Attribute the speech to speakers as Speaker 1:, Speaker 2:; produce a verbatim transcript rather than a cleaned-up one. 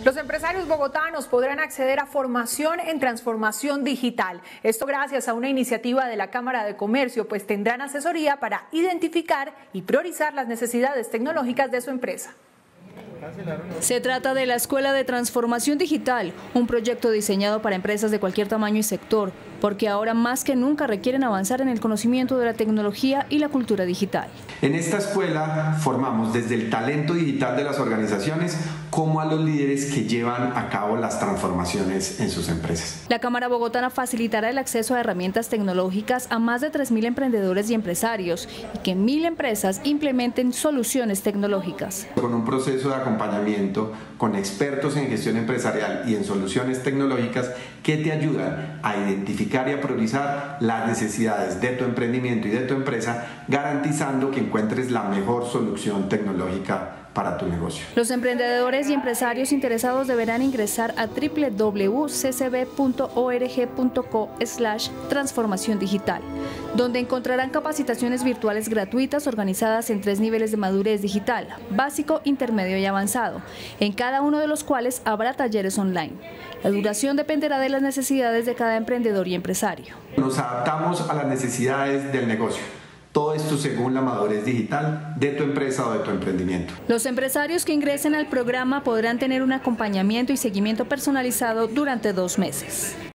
Speaker 1: Los empresarios bogotanos podrán acceder a formación en transformación digital. Esto gracias a una iniciativa de la Cámara de Comercio, pues tendrán asesoría para identificar y priorizar las necesidades tecnológicas de su empresa.
Speaker 2: Se trata de la Escuela de Transformación Digital, un proyecto diseñado para empresas de cualquier tamaño y sector, porque ahora más que nunca requieren avanzar en el conocimiento de la tecnología y la cultura digital.
Speaker 3: En esta escuela formamos desde el talento digital de las organizaciones como a los líderes que llevan a cabo las transformaciones en sus empresas.
Speaker 2: La Cámara Bogotana facilitará el acceso a herramientas tecnológicas a más de tres mil emprendedores y empresarios y que mil empresas implementen soluciones tecnológicas.
Speaker 3: Con un proceso de acompañamiento con expertos en gestión empresarial y en soluciones tecnológicas que te ayudan a identificar y a priorizar las necesidades de tu emprendimiento y de tu empresa, garantizando que encuentres la mejor solución tecnológica para tu negocio.
Speaker 2: Los emprendedores y empresarios interesados deberán ingresar a doble u doble u doble u punto c c b punto org punto co slash transformación digital, donde encontrarán capacitaciones virtuales gratuitas organizadas en tres niveles de madurez digital: básico, intermedio y avanzado, en cada uno de los cuales habrá talleres online. La duración dependerá de las necesidades de cada emprendedor y empresario.
Speaker 3: Nos adaptamos a las necesidades del negocio. Todo esto según la madurez digital de tu empresa o de tu emprendimiento.
Speaker 2: Los empresarios que ingresen al programa podrán tener un acompañamiento y seguimiento personalizado durante dos meses.